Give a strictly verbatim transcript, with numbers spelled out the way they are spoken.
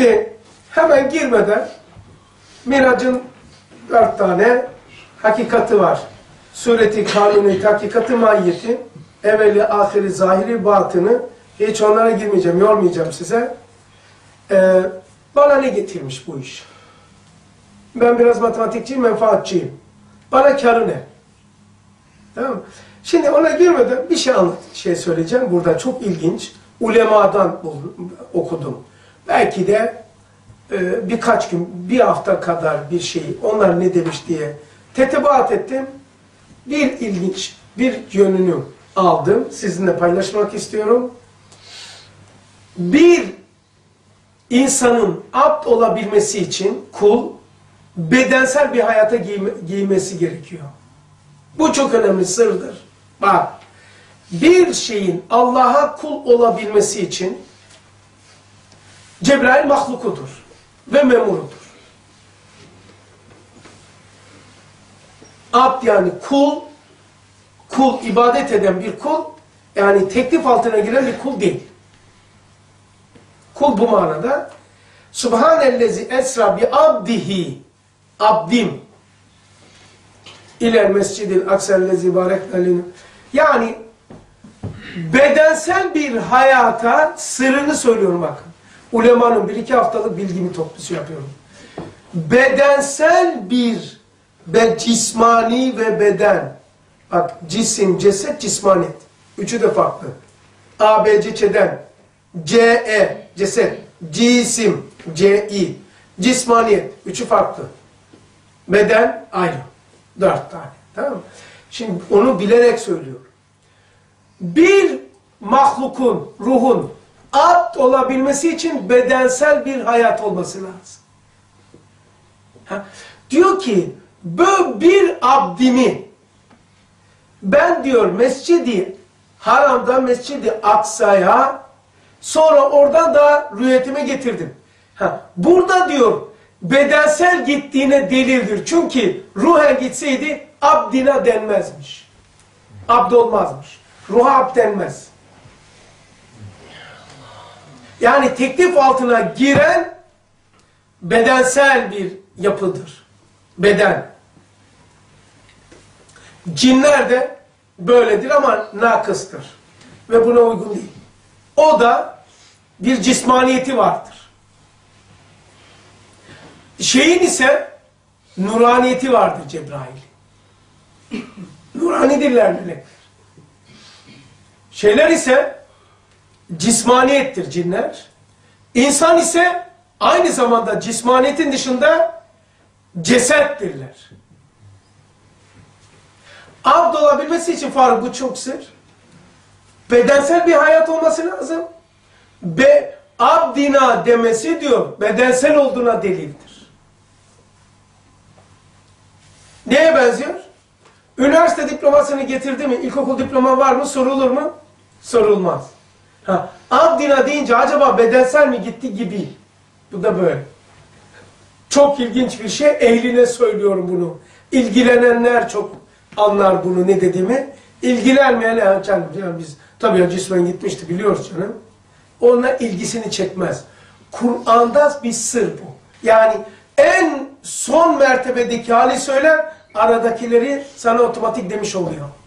Şimdi hemen girmeden Mirac'ın dört tane hakikati var. Sureti, kanuni, hakikati, mahiyeti, evveli, ahiri, zahiri, batını. Hiç onlara girmeyeceğim, yormayacağım size. Ee, bana ne getirmiş bu iş? Ben biraz matematikçiyim, menfaatçiyim. Bana kârı ne? Tamam mı? Şimdi ona girmeden bir şey anlat, şey söyleyeceğim. Burada çok ilginç. Ulemadan okudum. Belki de e, birkaç gün, bir hafta kadar bir şeyi, onlar ne demiş diye tetebaat ettim. Bir ilginç, bir yönünü aldım. Sizinle paylaşmak istiyorum. Bir insanın abd olabilmesi için kul, bedensel bir hayata giyme, giymesi gerekiyor. Bu çok önemli sırdır. Bak, bir şeyin Allah'a kul olabilmesi için Cebrail mahlukudur ve memurudur. Abd yani kul, kul ibadet eden bir kul, yani teklif altına giren bir kul değil. Kul bu manada. Subhanellezi esra bi abdihi, abdim İler mescidil aksellezi bareknalinu. Yani bedensel bir hayata sırrını söylüyorum bakın. Ulemanın bir iki haftalık bilgimi toplusu yapıyorum. Bedensel bir ve cismani ve beden. Bak cisim, ceset, cismaniyet. Üçü de farklı. A, B, C, C'den. C, E, ceset. Cisim, C, I. Cismaniyet. Üçü farklı. Beden ayrı. Dört tane. Tamam mı? Şimdi onu bilerek söylüyorum. Bir mahlukun, ruhun abd olabilmesi için bedensel bir hayat olması lazım. Ha? Diyor ki, bu bir abdimi ben diyor Mescid-i Haram'da Mescid-i Aksa'ya, sonra oradan da rüyetime getirdim. Ha, burada diyor bedensel gittiğine delildir. Çünkü ruhen gitseydi abdina denmezmiş. Abd olmazmış. Ruha abd denmez. Yani teklif altına giren bedensel bir yapıdır. Beden. Cinler de böyledir ama nakıstır. Ve buna uygun değil. O da bir cismaniyeti vardır. Şeyin ise nuraniyeti vardır Cebrail. Nuranidirler melekler. Şeyler ise cismaniyettir cinler. İnsan ise aynı zamanda cismaniyetin dışında cesettirler. Abd olabilmesi için Faruk bu çok sır. Bedensel bir hayat olması lazım. Be, abdina demesi diyor bedensel olduğuna delildir. Neye benziyor? Üniversite diplomasını getirdi mi? İlkokul diploma var mı? Sorulur mu? Sorulmaz. Ha, abdina deyince acaba bedensel mi gitti gibi. Bu da böyle. Çok ilginç bir şey. Ehline söylüyorum bunu. İlgilenenler çok anlar bunu ne dediğimi. İlgilenmeyen canım, yani biz tabii cismen gitmişti biliyoruz canım. Onunla ilgisini çekmez. Kur'an'da bir sır bu. Yani en son mertebedeki hali söyler, aradakileri sana otomatik demiş oluyor.